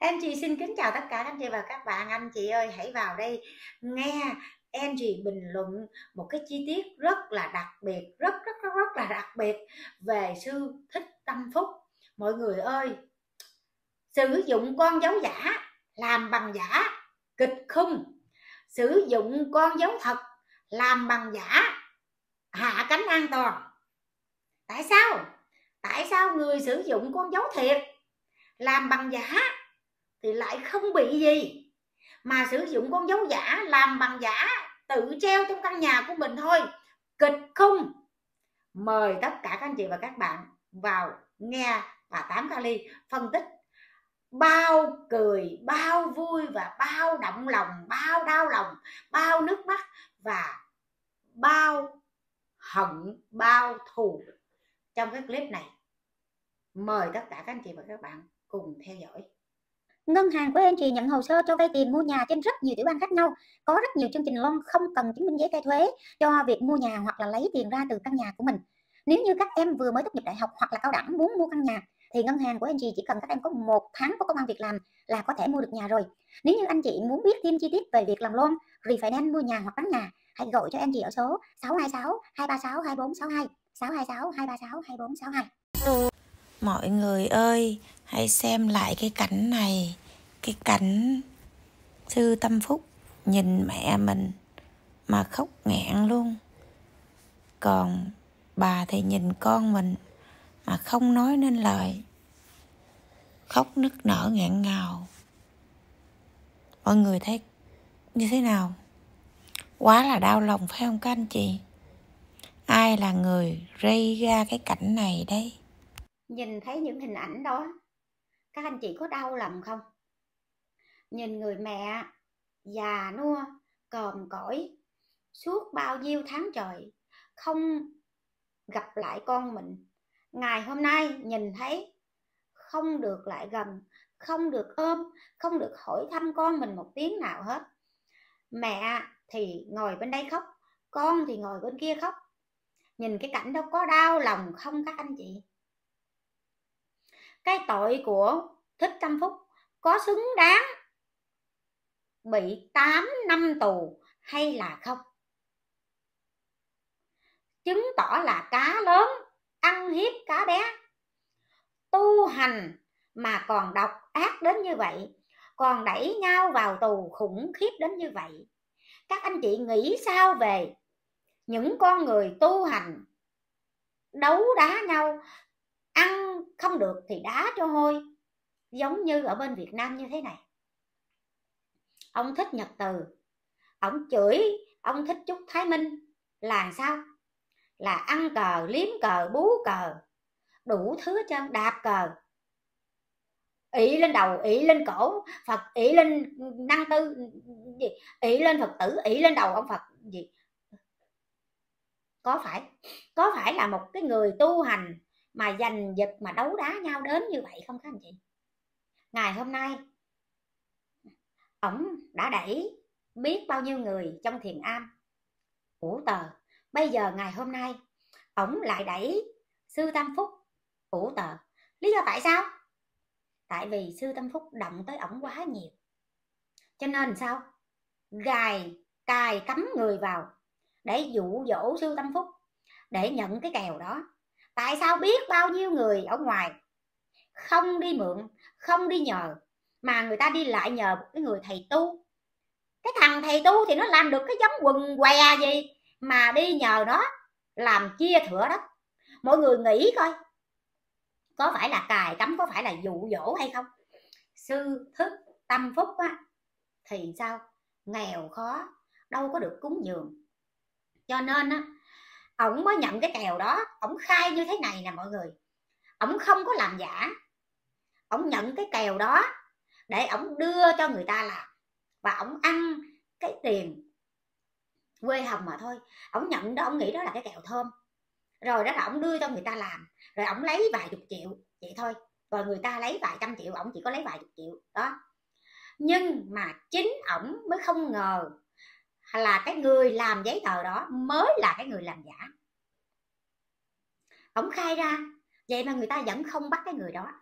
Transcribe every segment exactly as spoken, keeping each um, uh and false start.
Angie xin kính chào tất cả các anh chị và các bạn. Anh chị ơi, hãy vào đây nghe Angie bình luận một cái chi tiết rất là đặc biệt, rất rất rất rất là đặc biệt về sư Thích Tâm Phúc. Mọi người ơi, sử dụng con dấu giả làm bằng giả kịch khung, sử dụng con dấu thật làm bằng giả hạ cánh an toàn. Tại sao? Tại sao người sử dụng con dấu thiệt làm bằng giả thì lại không bị gì, mà sử dụng con dấu giả làm bằng giả tự treo trong căn nhà của mình thôi, kịch khung? Mời tất cả các anh chị và các bạn vào nghe bà Tám Kali phân tích bao cười, bao vui và bao động lòng, bao đau lòng, bao nước mắt và bao hận, bao thù trong cái clip này. Mời tất cả các anh chị và các bạn cùng theo dõi. Ngân hàng của Angie nhận hồ sơ cho vay tiền mua nhà trên rất nhiều tiểu bang khác nhau. Có rất nhiều chương trình loan không cần chứng minh giấy khai thuế cho việc mua nhà hoặc là lấy tiền ra từ căn nhà của mình. Nếu như các em vừa mới tốt nghiệp đại học hoặc là cao đẳng muốn mua căn nhà thì ngân hàng của Angie chỉ cần các em có một tháng có công ăn việc làm là có thể mua được nhà rồi. Nếu như anh chị muốn biết thêm chi tiết về việc làm loan, refinance mua nhà hoặc bán nhà, hãy gọi cho Angie ở số sáu hai sáu hai ba sáu hai bốn sáu hai, sáu hai sáu hai ba sáu hai bốn sáu hai. Mọi người ơi, hãy xem lại cái cảnh này. Cái cảnh sư Tâm Phúc nhìn mẹ mình mà khóc nghẹn luôn. Còn bà thì nhìn con mình mà không nói nên lời, khóc nức nở nghẹn ngào. Mọi người thấy như thế nào? Quá là đau lòng phải không các anh chị? Ai là người gây ra cái cảnh này đây? Nhìn thấy những hình ảnh đó, các anh chị có đau lòng không? Nhìn người mẹ già nua, còm cõi, suốt bao nhiêu tháng trời không gặp lại con mình, ngày hôm nay nhìn thấy không được lại gần, không được ôm, không được hỏi thăm con mình một tiếng nào hết. Mẹ thì ngồi bên đây khóc, con thì ngồi bên kia khóc. Nhìn cái cảnh đó có đau lòng không các anh chị? Cái tội của Thích Tâm Phúc có xứng đáng bị tám năm tù hay là không? Chứng tỏ là cá lớn ăn hiếp cá bé. Tu hành mà còn độc ác đến như vậy, còn đẩy nhau vào tù khủng khiếp đến như vậy. Các anh chị nghĩ sao về những con người tu hành đấu đá nhau, ăn không được thì đá cho hôi, giống như ở bên Việt Nam như thế này? Ông Thích Nhật Từ, ông chửi ông Thích Trúc Thái Minh là sao? Là ăn cờ, liếm cờ, bú cờ, đủ thứ hết trơn, đạp cờ, ỷ lên đầu, ỷ lên cổ Phật, ỷ lên năng tư gì, ỷ lên Phật tử, ỷ lên đầu ông Phật gì. Có phải có phải là một cái người tu hành mà giành giật mà đấu đá nhau đến như vậy không các anh chị? Ngày hôm nay ổng đã đẩy biết bao nhiêu người trong thiền am ủ tờ. Bây giờ ngày hôm nay ổng lại đẩy sư Tâm Phúc ủ tờ. Lý do tại sao? Tại vì sư Tâm Phúc động tới ổng quá nhiều, cho nên sao gài cài cắm người vào để dụ dỗ sư Tâm Phúc để nhận cái kèo đó. Tại sao biết bao nhiêu người ở ngoài không đi mượn, không đi nhờ, mà người ta đi lại nhờ một cái người thầy tu? Cái thằng thầy tu thì nó làm được cái giống quần què gì mà đi nhờ nó làm chia thửa đất? Mọi người nghĩ coi, có phải là cài cắm, có phải là dụ dỗ hay không? Sư Thích Tâm Phúc á thì sao? Nghèo khó, đâu có được cúng dường, cho nên á ổng mới nhận cái kèo đó. Ổng khai như thế này nè mọi người, ổng không có làm giả, ổng nhận cái kèo đó để ổng đưa cho người ta làm, và ổng ăn cái tiền quê hồng mà thôi. Ổng nhận đó, ổng nghĩ đó là cái kèo thơm, rồi đó là ổng đưa cho người ta làm, rồi ổng lấy vài chục triệu vậy thôi, rồi người ta lấy vài trăm triệu, ổng chỉ có lấy vài chục triệu đó. Nhưng mà chính ổng mới không ngờ là cái người làm giấy tờ đó mới là cái người làm giả. Ổng khai ra vậy mà người ta vẫn không bắt cái người đó.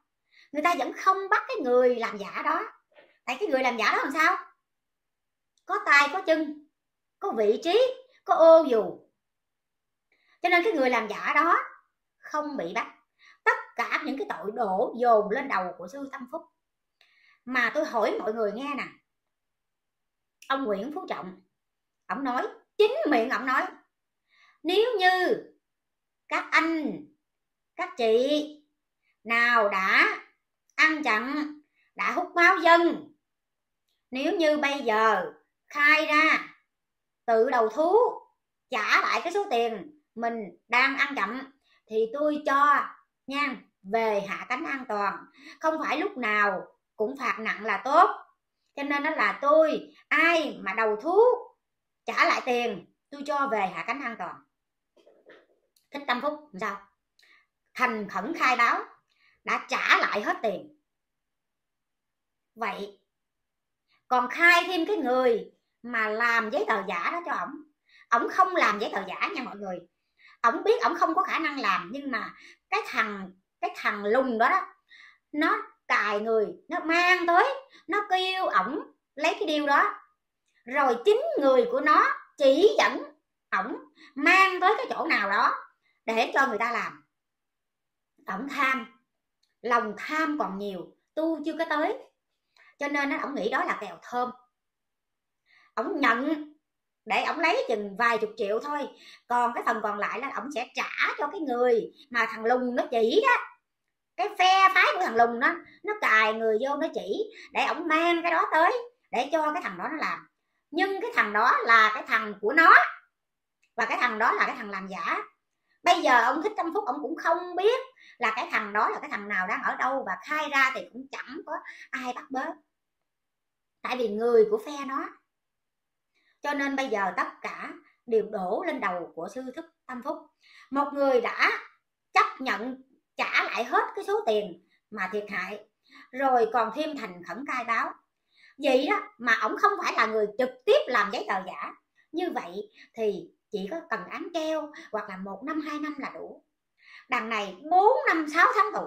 người ta vẫn không bắt cái người làm giả đó. Tại cái người làm giả đó làm sao? Có tay có chân, có vị trí, có ô dù, cho nên cái người làm giả đó không bị bắt. Tất cả những cái tội đổ dồn lên đầu của sư Tâm Phúc. Mà tôi hỏi mọi người nghe nè, ông Nguyễn Phú Trọng, ông nói, chính miệng ông nói, nếu như các anh, các chị nào đã ăn chặn, đã hút máu dân, nếu như bây giờ khai ra, tự đầu thú, trả lại cái số tiền mình đang ăn chậm, thì tôi cho nha về hạ cánh an toàn. Không phải lúc nào cũng phạt nặng là tốt. Cho nên đó là tôi, ai mà đầu thú trả lại tiền, tôi cho về hạ cánh an toàn. Thích Tâm Phúc làm sao? Thành khẩn khai báo, đã trả lại hết tiền. Vậy còn khai thêm cái người mà làm giấy tờ giả đó cho ổng. Ổng không làm giấy tờ giả nha mọi người. Ổng biết ổng không có khả năng làm, nhưng mà cái thằng cái thằng lùng đó đó, nó cài người, nó mang tới, nó kêu ổng lấy cái điều đó, rồi chính người của nó chỉ dẫn ổng mang tới cái chỗ nào đó để cho người ta làm. Ổng tham, lòng tham còn nhiều, tu chưa có tới, cho nên nó ổng nghĩ đó là kèo thơm. Ổng nhận để ổng lấy chừng vài chục triệu thôi, còn cái phần còn lại là ổng sẽ trả cho cái người mà thằng lùng nó chỉ đó. Cái phe phái của thằng lùng đó, nó cài người vô nó chỉ để ổng mang cái đó tới để cho cái thằng đó nó làm. Nhưng cái thằng đó là cái thằng của nó, và cái thằng đó là cái thằng làm giả. Bây giờ ông Thích Tâm Phúc ông cũng không biết là cái thằng đó là cái thằng nào đang ở đâu, và khai ra thì cũng chẳng có ai bắt bớ, tại vì người của phe nó. Cho nên bây giờ tất cả đều đổ lên đầu của sư Thích Tâm Phúc. Một người đã chấp nhận trả lại hết cái số tiền mà thiệt hại, rồi còn thêm thành khẩn khai báo. Vậy đó mà ổng không phải là người trực tiếp làm giấy tờ giả. Như vậy thì chỉ có cần án treo hoặc là một năm hai năm là đủ. Đằng này bốn năm sáu tháng tù.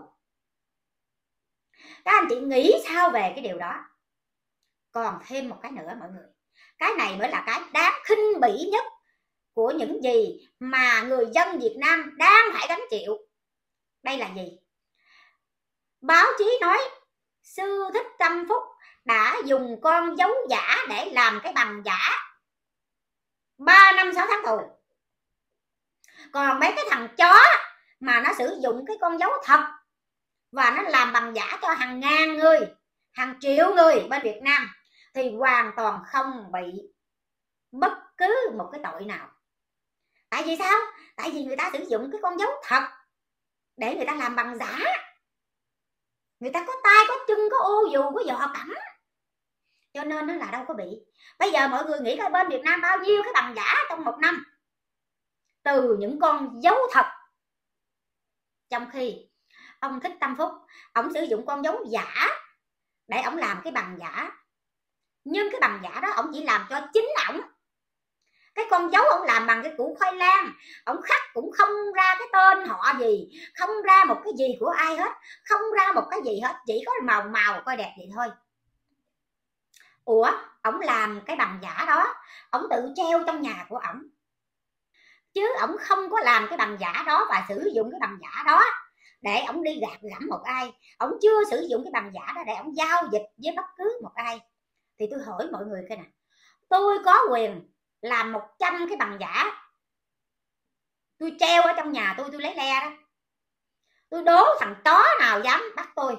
Các anh chị nghĩ sao về cái điều đó? Còn thêm một cái nữa mọi người, cái này mới là cái đáng khinh bỉ nhất của những gì mà người dân Việt Nam đang phải gánh chịu. Đây là gì? Báo chí nói sư Thích Tâm Phúc đã dùng con dấu giả để làm cái bằng giả, ba năm sáu tháng tù. Còn mấy cái thằng chó mà nó sử dụng cái con dấu thật và nó làm bằng giả cho hàng ngàn người, hàng triệu người bên Việt Nam thì hoàn toàn không bị bất cứ một cái tội nào. Tại vì sao? Tại vì người ta sử dụng cái con dấu thật để người ta làm bằng giả. Người ta có tay, có chân, có ô dù, có giò cẩm, cho nên nó là đâu có bị. Bây giờ mọi người nghĩ coi bên Việt Nam bao nhiêu cái bằng giả trong một năm từ những con dấu thật. Trong khi ông Thích Tâm Phúc, ông sử dụng con dấu giả để ông làm cái bằng giả. Nhưng cái bằng giả đó ông chỉ làm cho chính ổng. Cái con dấu ông làm bằng cái củ khoai lang, ông khắc cũng không ra cái tên họ gì, không ra một cái gì của ai hết, không ra một cái gì hết, chỉ có màu màu coi đẹp vậy thôi. Ủa, ổng làm cái bằng giả đó, ổng tự treo trong nhà của ổng, chứ ổng không có làm cái bằng giả đó và sử dụng cái bằng giả đó để ổng đi gạt gẫm một ai. Ổng chưa sử dụng cái bằng giả đó để ổng giao dịch với bất cứ một ai. Thì tôi hỏi mọi người coi nè, tôi có quyền làm một trăm cái bằng giả, tôi treo ở trong nhà tôi, tôi lấy le đó. Tôi đố thằng chó nào dám bắt tôi.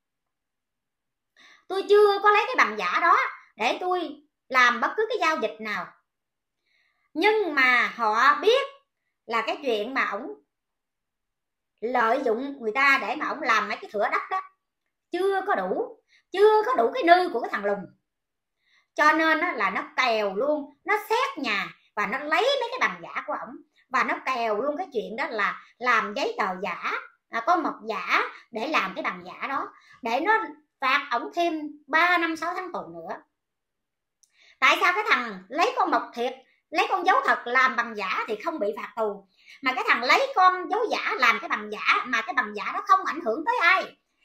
Tôi chưa có lấy cái bằng giả đó để tôi làm bất cứ cái giao dịch nào. Nhưng mà họ biết là cái chuyện mà ổng lợi dụng người ta để mà ổng làm mấy cái thửa đất đó chưa có đủ, chưa có đủ cái nư của cái thằng lùng. Cho nên là nó kèo luôn, nó xét nhà và nó lấy mấy cái bằng giả của ổng, và nó kèo luôn cái chuyện đó là làm giấy tờ giả, à, có mộc giả để làm cái bằng giả đó, để nó phạt ổng thêm ba năm sáu tháng tù nữa. Tại sao cái thằng lấy con mộc thiệt, lấy con dấu thật làm bằng giả thì không bị phạt tù, mà cái thằng lấy con dấu giả làm cái bằng giả mà cái bằng giả đó không ảnh hưởng tới ai,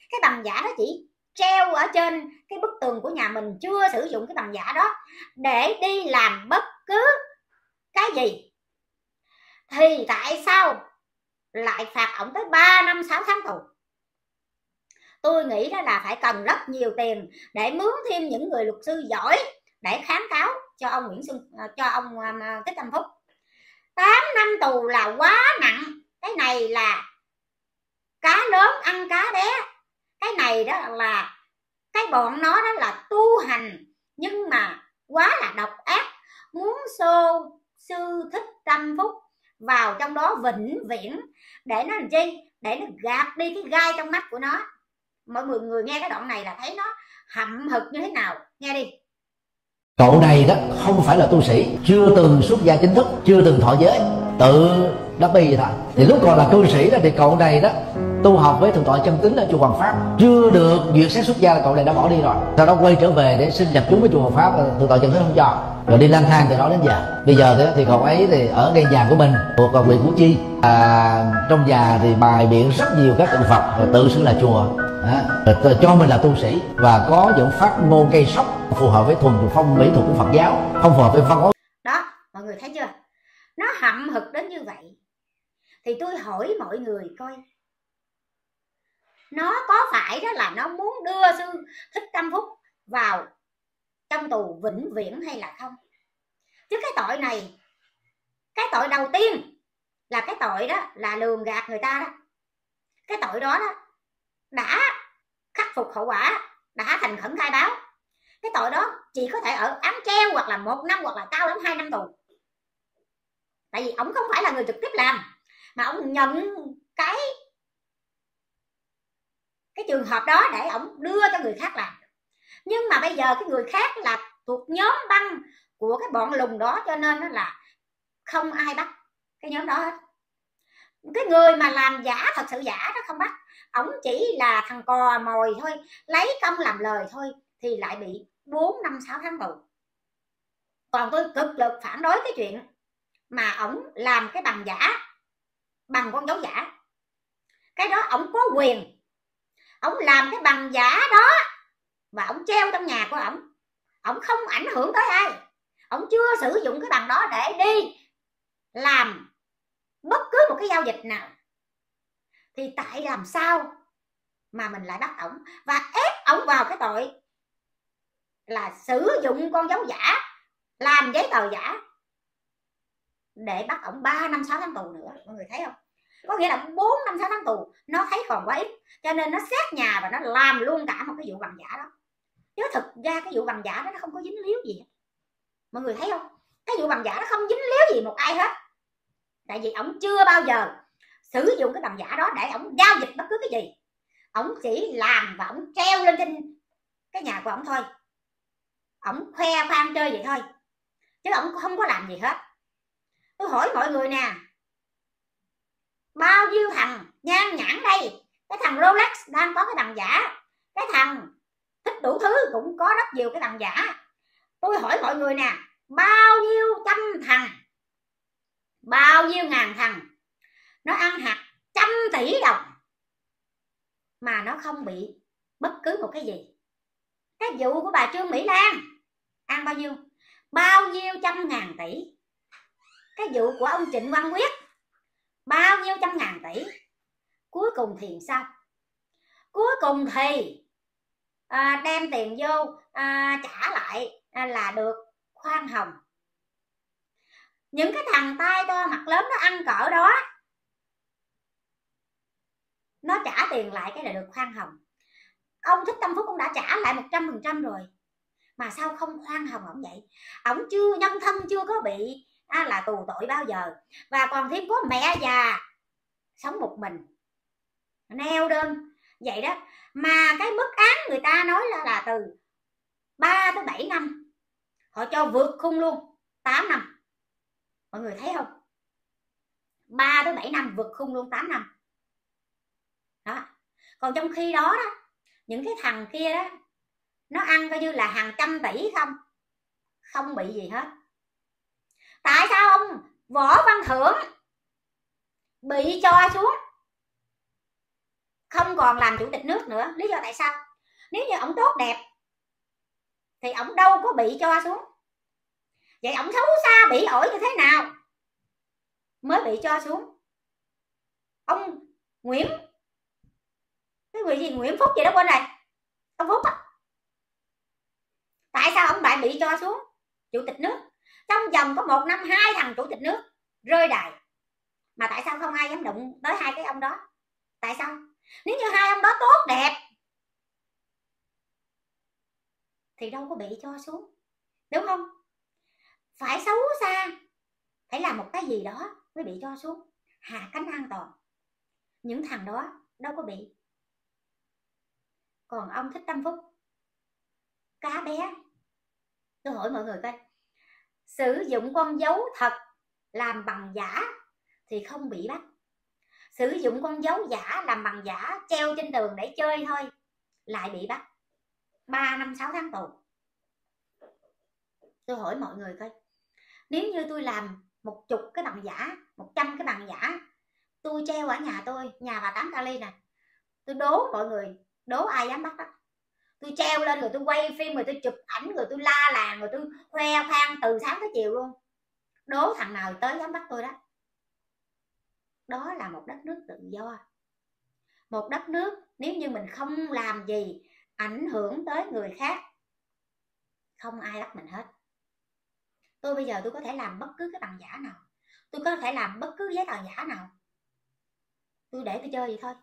cái bằng giả đó chỉ treo ở trên cái bức tường của nhà mình, chưa sử dụng cái bằng giả đó để đi làm bất cứ cái gì, thì tại sao lại phạt ổng tới ba năm sáu tháng tù? Tôi nghĩ đó là phải cần rất nhiều tiền để mướn thêm những người luật sư giỏi để kháng cáo cho ông Nguyễn Xuân, cho ông Thích Tâm Phúc. Tám năm tù là quá nặng. Cái này là cá lớn ăn cá bé. Cái này đó là cái bọn nó đó là tu hành nhưng mà quá là độc ác, muốn xô sư Thích Tâm Phúc vào trong đó vĩnh viễn để nó làm chi? Để nó gạt đi cái gai trong mắt của nó. Mọi người người nghe cái đoạn này là thấy nó hậm hực như thế nào, nghe đi. Cậu này đó không phải là tu sĩ, chưa từng xuất gia chính thức, chưa từng thọ giới, tự đắp y vậy thôi. Thì lúc còn là cư sĩ đó thì cậu này đó tu học với thượng tọa Chân Tín ở chùa Hoàng Pháp, chưa được duyệt xét xuất gia là cậu này đã bỏ đi rồi. Sau đó quay trở về để xin nhập chúng với chùa Hoàng Pháp, thượng tọa Chân Tín không cho, rồi đi lang thang từ đó đến giờ. Bây giờ thì, thì cậu ấy thì ở ngay nhà của mình thuộc vào huyện Củ Chi, à, trong nhà thì bài biện rất nhiều các tượng Phật, rồi tự xưng là chùa, à, cho mình là tu sĩ và có những phát ngôn gây sốc phù hợp với thuần phong mỹ thuật của Phật giáo, không phù hợp với văn hóa. Đó, mọi người thấy chưa? Nó hậm hực đến như vậy. Thì tôi hỏi mọi người coi, nó có phải đó là nó muốn đưa sư Thích Tâm Phúc vào trong tù vĩnh viễn hay là không? Chứ cái tội này, cái tội đầu tiên là cái tội đó là lường gạt người ta đó. Cái tội đó đó đã khắc phục hậu quả, đã thành khẩn khai báo. Cái tội đó chỉ có thể ở án treo hoặc là một năm hoặc là cao lắm hai năm tù. Tại vì ổng không phải là người trực tiếp làm, mà ổng nhận cái cái trường hợp đó để ổng đưa cho người khác làm. Nhưng mà bây giờ cái người khác là thuộc nhóm băng của cái bọn lùng đó, cho nên nó là không ai bắt cái nhóm đó hết. Cái người mà làm giả, thật sự giả đó không bắt. Ổng chỉ là thằng cò mồi thôi, lấy công làm lời thôi, thì lại bị bốn năm sáu tháng tù. Còn tôi cực lực phản đối cái chuyện mà ổng làm cái bằng giả, bằng con dấu giả. Cái đó ổng có quyền. Ổng làm cái bằng giả đó và ổng treo trong nhà của ổng. Ổng không ảnh hưởng tới ai. Ổng chưa sử dụng cái bằng đó để đi làm bất cứ một cái giao dịch nào. Thì tại làm sao mà mình lại bắt ổng và ép ổng vào cái tội là sử dụng con dấu giả, làm giấy tờ giả, để bắt ổng ba năm sáu tháng tù nữa. Mọi người thấy không? Có nghĩa là bốn năm sáu tháng tù nó thấy còn quá ít, cho nên nó xét nhà và nó làm luôn cả một cái vụ bằng giả đó. Chứ thực ra cái vụ bằng giả đó nó không có dính líu gì. Mọi người thấy không? Cái vụ bằng giả nó không dính líu gì một ai hết. Tại vì ổng chưa bao giờ sử dụng cái bằng giả đó để ổng giao dịch bất cứ cái gì. Ổng chỉ làm và ổng treo lên trên cái nhà của ổng thôi. Ổng khoe khoang chơi vậy thôi, chứ ổng không có làm gì hết. Tôi hỏi mọi người nè, bao nhiêu thằng nhan nhãn đây? Cái thằng Rolex đang có cái bằng giả, cái thằng thích đủ thứ cũng có rất nhiều cái bằng giả. Tôi hỏi mọi người nè, bao nhiêu trăm thằng, bao nhiêu ngàn thằng nó ăn hạt trăm tỷ đồng mà nó không bị bất cứ một cái gì. Cái vụ của bà Trương Mỹ Lan ăn bao nhiêu? Bao nhiêu trăm ngàn tỷ. Cái vụ của ông Trịnh Văn Quyết bao nhiêu trăm ngàn tỷ. Cuối cùng thì sao? Cuối cùng thì à, đem tiền vô à, trả lại à, là được khoan hồng. Những cái thằng tay to mặt lớn nó ăn cỡ đó, nó trả tiền lại cái là được khoan hồng. Ông Thích Tâm Phúc cũng đã trả lại một trăm phần trăm rồi, mà sao không khoan hồng ổng vậy? Ổng chưa, nhân thân chưa có bị à, là tù tội bao giờ. Và còn thêm có mẹ già sống một mình, neo đơn vậy đó. Mà cái mức án người ta nói là, là từ ba tới bảy năm, họ cho vượt khung luôn, tám năm. Mọi người thấy không? ba tới bảy năm vượt khung luôn, tám năm đó. Còn trong khi đó đó, những cái thằng kia đó, nó ăn coi như là hàng trăm tỷ không, không bị gì hết. Tại sao ông Võ Văn Thưởng bị cho xuống? không còn làm chủ tịch nước nữa. Lý do tại sao? Nếu như ổng tốt đẹp thì ổng đâu có bị cho xuống. Vậy ổng xấu xa bị ổi như thế nào mới bị cho xuống? Ông Nguyễn, cái người gì Nguyễn Phúc gì đó quên rồi, ông Phúc á, tại sao ông lại bị cho xuống chủ tịch nước? Trong vòng có một năm hai thằng chủ tịch nước rơi đài, mà tại sao không ai dám đụng tới hai cái ông đó? Tại sao? Nếu như hai ông đó tốt đẹp thì đâu có bị cho xuống, đúng không? Phải xấu xa, phải làm một cái gì đó mới bị cho xuống. Hạ cánh an toàn, những thằng đó đâu có bị. Còn ông Thích Tâm Phúc, cá bé. Tôi hỏi mọi người coi, sử dụng con dấu thật làm bằng giả thì không bị bắt. Sử dụng con dấu giả làm bằng giả treo trên tường để chơi thôi lại bị bắt, ba năm sáu tháng tù. Tôi hỏi mọi người coi, nếu như tôi làm một chục cái bằng giả, một trăm cái bằng giả, tôi treo ở nhà tôi, nhà bà Tám Cali nè, tôi đố mọi người, đố ai dám bắt đó? Tôi treo lên rồi tôi quay phim, rồi tôi chụp ảnh, rồi tôi la làng, rồi tôi khoe khoang từ sáng tới chiều luôn. Đố thằng nào tới dám bắt tôi đó. Đó là một đất nước tự do. Một đất nước nếu như mình không làm gì ảnh hưởng tới người khác, không ai bắt mình hết. Tôi bây giờ tôi có thể làm bất cứ cái bằng giả nào, tôi có thể làm bất cứ giấy tờ giả nào, tôi để tôi chơi vậy thôi.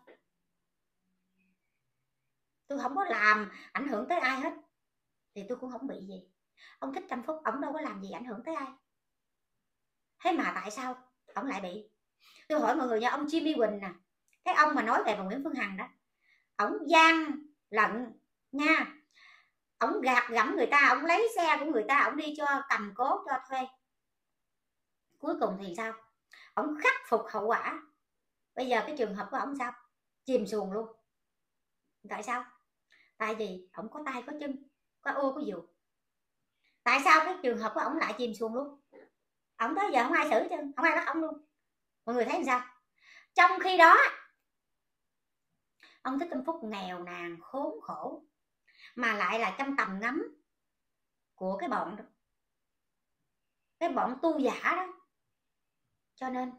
Tôi không có làm ảnh hưởng tới ai hết thì tôi cũng không bị gì. Ông Thích Tâm Phúc, ông đâu có làm gì ảnh hưởng tới ai, thế mà tại sao ông lại bị? Tôi hỏi mọi người nha, ông Jimmy Quỳnh nè, cái ông mà nói về bà Nguyễn Phương Hằng đó, ổng gian lận nha, ổng gạt gẫm người ta, ổng lấy xe của người ta, ổng đi cho cầm cố cho thuê. Cuối cùng thì sao? Ổng khắc phục hậu quả. Bây giờ cái trường hợp của ổng sao? Chìm xuồng luôn. Tại sao? Tại vì ổng có tay có chân, có ô có dù. Tại sao cái trường hợp của ổng lại chìm xuồng luôn? Ổng tới giờ không ai xử chứ, không ai bắt ổng luôn. Mọi người thấy làm sao? Trong khi đó ông Thích Tâm Phúc nghèo nàn khốn khổ, mà lại là trong tầm ngắm của cái bọn cái bọn tu giả đó, cho nên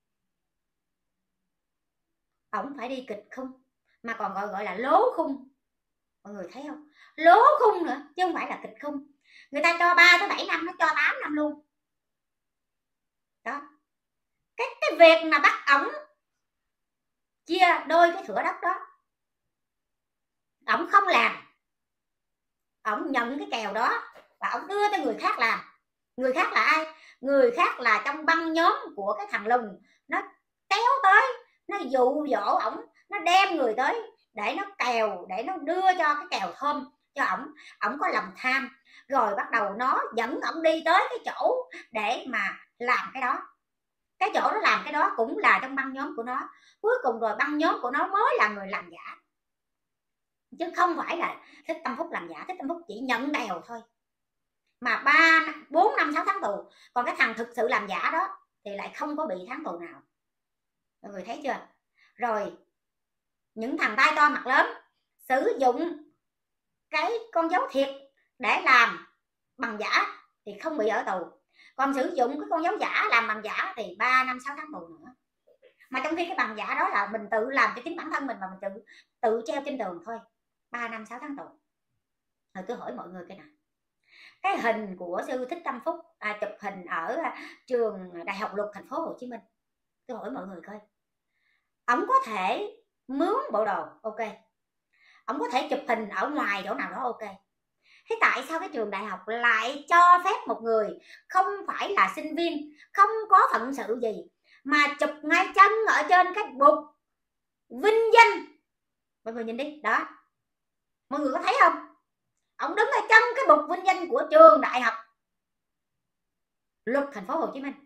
ổng phải đi kịch khung, mà còn gọi gọi là lố khung. Mọi người thấy không? Lố khung nữa chứ không phải là kịch khung. Người ta cho ba tới bảy năm, nó cho tám năm luôn đó. Cái cái việc mà bắt ổng chia đôi cái thửa đất đó, ổng không làm, ổng nhận cái kèo đó và ổng đưa cho người khác làm. Người khác là ai? Người khác là trong băng nhóm của cái thằng Lùng, nó kéo tới, nó dụ dỗ ổng, nó đem người tới để nó kèo, để nó đưa cho cái kèo thơm cho ổng. Ổng có lòng tham, rồi bắt đầu nó dẫn ổng đi tới cái chỗ để mà làm cái đó. Cái chỗ nó làm cái đó cũng là trong băng nhóm của nó. Cuối cùng rồi băng nhóm của nó mới là người làm giả, chứ không phải là Thích Tâm Phúc làm giả. Thích Tâm Phúc chỉ nhận kèo thôi, mà ba bốn năm sáu tháng tù. Còn cái thằng thực sự làm giả đó thì lại không có bị tháng tù nào. Mọi người thấy chưa? Rồi những thằng tay to mặt lớn sử dụng cái con dấu thiệt để làm bằng giả thì không bị ở tù. Còn sử dụng cái con dấu giả làm bằng giả thì ba năm sáu tháng tù nữa. Mà trong khi cái bằng giả đó là mình tự làm cho chính bản thân mình, mà mình tự tự treo trên tường thôi, ba năm sáu tháng tù. Rồi tôi hỏi mọi người cái này, cái hình của sư Thích Tâm Phúc à, chụp hình ở trường Đại học Luật thành phố Hồ Chí Minh, tôi hỏi mọi người coi, ổng có thể mướn bộ đồ, ok, ổng có thể chụp hình ở ngoài chỗ nào đó, ok. Thế tại sao cái trường đại học lại cho phép một người không phải là sinh viên, không có phận sự gì, mà chụp ngay chân ở trên cái bục vinh danh? Mọi người nhìn đi, đó, mọi người có thấy không? Ông đứng ở chân cái bục vinh danh của trường Đại học Luật thành phố Hồ Chí Minh.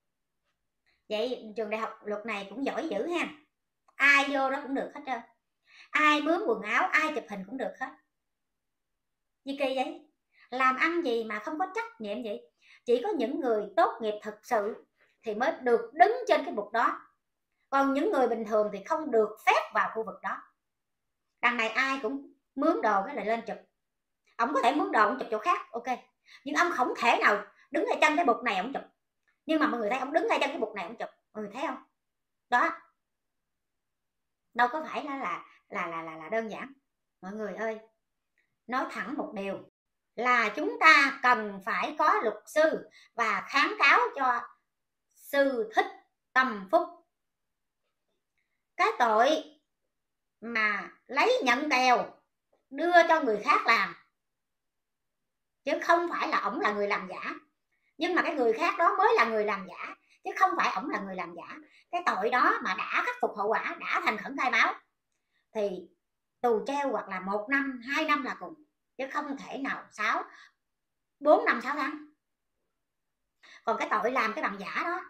Vậy trường Đại học Luật này cũng giỏi dữ ha, ai vô đó cũng được hết trơn, ai mướn quần áo, ai chụp hình cũng được hết. Gì kỳ vậy? Làm ăn gì mà không có trách nhiệm vậy? Chỉ có những người tốt nghiệp thực sự thì mới được đứng trên cái bục đó, còn những người bình thường thì không được phép vào khu vực đó. đằng này ai cũng mướn đồ cái lại lên chụp. Ông có thể mướn đồ ông chụp chỗ khác, ok, nhưng ông không thể nào đứng ngay chân cái bục này ông chụp. Nhưng mà mọi người thấy ông đứng ngay chân cái bục này ông chụp, mọi người thấy không? Đó, đâu có phải là là là là là, là đơn giản. Mọi người ơi, nói thẳng một điều là chúng ta cần phải có luật sư và kháng cáo cho Sư Thích Tâm Phúc. Cái tội mà lấy nhận kèo đưa cho người khác làm, chứ không phải là ổng là người làm giả, nhưng mà cái người khác đó mới là người làm giả, chứ không phải ổng là người làm giả. Cái tội đó mà đã khắc phục hậu quả, đã thành khẩn khai báo thì tù treo hoặc là một năm, hai năm là cùng, chứ không thể nào sáu, bốn năm, sáu tháng. Còn cái tội làm cái bằng giả đó,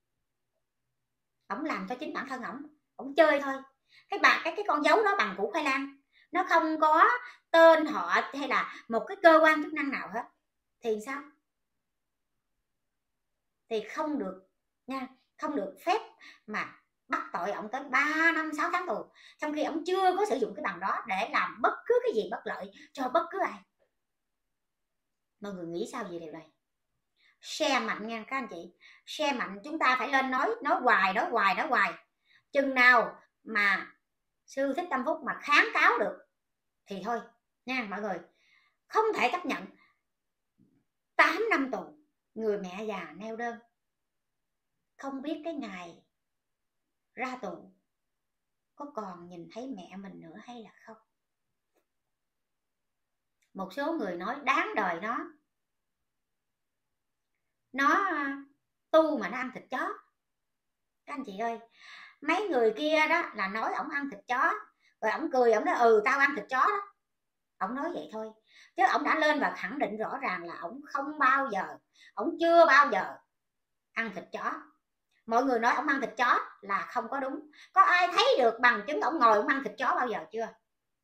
ổng làm cho chính bản thân ổng, ổng chơi thôi. Cái bà cái cái con dấu đó bằng củ khoai lang, nó không có tên họ hay là một cái cơ quan chức năng nào hết, thì sao? Thì không được nha, không được phép mà bắt tội ổng tới ba năm sáu tháng tù, trong khi ổng chưa có sử dụng cái bằng đó để làm bất cứ cái gì bất lợi cho bất cứ ai. Mọi người nghĩ sao về điều này? Share mạnh nha các anh chị, share mạnh. Chúng ta phải lên nói nói hoài nói hoài nói hoài. Chừng nào mà Sư Thích Tâm Phúc mà kháng cáo được thì thôi nha mọi người. Không thể chấp nhận tám năm tù, người mẹ già neo đơn, không biết cái ngày ra tù có còn nhìn thấy mẹ mình nữa hay là không. Một số người nói đáng đời nó nó tu mà nó ăn thịt chó. Các anh chị ơi, mấy người kia đó là nói ổng ăn thịt chó, rồi ổng cười, ổng nói ừ tao ăn thịt chó đó. Ổng nói vậy thôi, chứ ổng đã lên và khẳng định rõ ràng là ổng không bao giờ, ổng chưa bao giờ ăn thịt chó. Mọi người nói ổng ăn thịt chó là không có đúng. Có ai thấy được bằng chứng ổng ngồi ổng ăn thịt chó bao giờ chưa?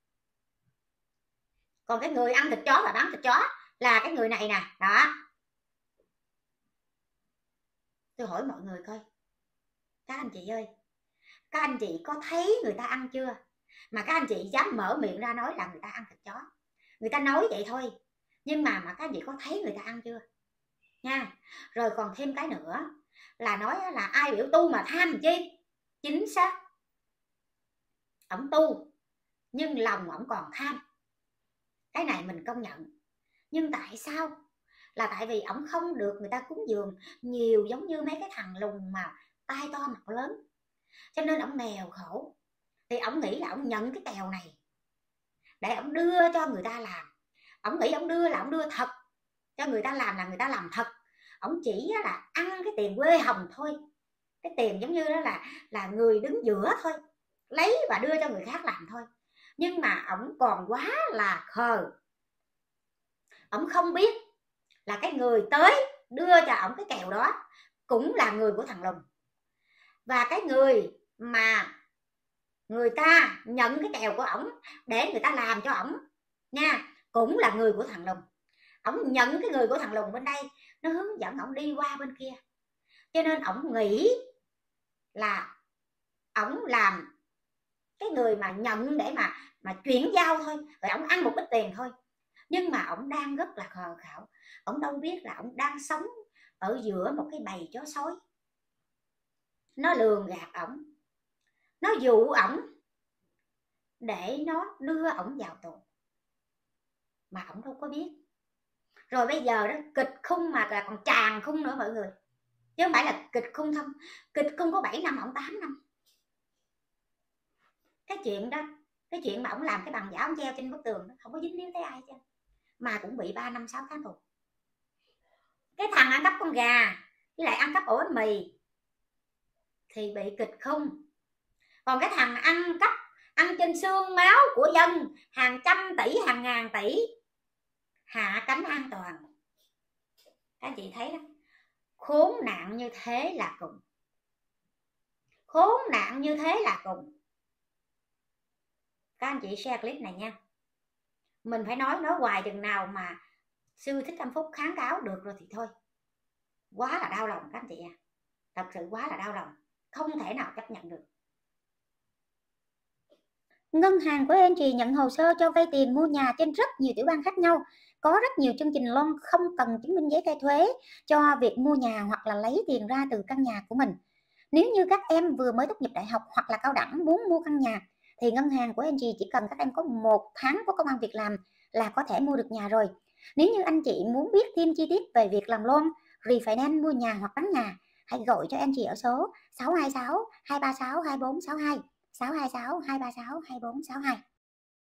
Còn cái người ăn thịt chó và bán thịt chó là cái người này nè, đó. Tôi hỏi mọi người coi, các anh chị ơi, các anh chị có thấy người ta ăn chưa? Mà các anh chị dám mở miệng ra nói là người ta ăn thịt chó. Người ta nói vậy thôi, nhưng mà mà các anh chị có thấy người ta ăn chưa nha? Rồi còn thêm cái nữa là nói là ai biểu tu mà tham chi. Chính xác, ổng tu nhưng lòng ổng còn tham, cái này mình công nhận. Nhưng tại sao? Là tại vì ổng không được người ta cúng dường nhiều giống như mấy cái thằng lùn mà tai to mặt lớn, cho nên ổng nghèo khổ. Thì ổng nghĩ là ổng nhận cái kèo này để ổng đưa cho người ta làm. Ổng nghĩ ổng đưa là ổng đưa thật cho người ta làm, là người ta làm thật. Ổng chỉ là ăn cái tiền quê hồng thôi, cái tiền giống như đó là là người đứng giữa thôi, lấy và đưa cho người khác làm thôi. Nhưng mà ổng còn quá là khờ. Ổng không biết là cái người tới đưa cho ổng cái kèo đó cũng là người của thằng Lùng, và cái người mà người ta nhận cái kèo của ổng để người ta làm cho ổng nha cũng là người của thằng Lùng. Ổng nhận cái người của thằng Lùng bên đây, nó hướng dẫn ổng đi qua bên kia, cho nên ổng nghĩ là ổng làm cái người mà nhận để mà mà chuyển giao thôi, rồi ổng ăn một ít tiền thôi. Nhưng mà ổng đang rất là khờ khạo. Ổng đâu biết là ổng đang sống ở giữa một cái bầy chó sói. Nó lường gạt ổng, nó dụ ổng để nó đưa ổng vào tù, mà ổng đâu có biết. Rồi bây giờ đó kịch khung mà là còn tràn khung nữa mọi người, chứ không phải là kịch khung không. Kịch khung có bảy năm, ổng tám năm. Cái chuyện đó, cái chuyện mà ổng làm cái bằng giả ổng treo trên bức tường đó, không có dính líu tới ai chứ, mà cũng bị ba năm sáu tháng tù. Cái thằng ăn cắp con gà với lại ăn cắp ổ bánh mì thì bị kịch khung. Còn cái thằng ăn cắp, ăn trên xương máu của dân hàng trăm tỷ, hàng ngàn tỷ, hạ cánh an toàn. Các anh chị thấy đó, khốn nạn như thế là cùng, khốn nạn như thế là cùng. Các anh chị share clip này nha. Mình phải nói nói hoài, chừng nào mà Sư Thích Tâm Phúc kháng cáo được rồi thì thôi. Quá là đau lòng các anh chị à, thật sự quá là đau lòng, không thể nào chấp nhận được. Ngân hàng của anh chị nhận hồ sơ cho vay tiền mua nhà trên rất nhiều tiểu bang khác nhau. Có rất nhiều chương trình loan không cần chứng minh giấy khai thuế cho việc mua nhà hoặc là lấy tiền ra từ căn nhà của mình. Nếu như các em vừa mới tốt nghiệp đại học hoặc là cao đẳng muốn mua căn nhà thì ngân hàng của anh chị chỉ cần các em có một tháng có công ăn việc làm là có thể mua được nhà rồi. Nếu như anh chị muốn biết thêm chi tiết về việc làm loan, refinance mua nhà hoặc bán nhà, hãy gọi cho anh chị ở số sáu hai sáu hai ba sáu hai bốn sáu hai, sáu hai sáu hai ba sáu hai bốn sáu hai.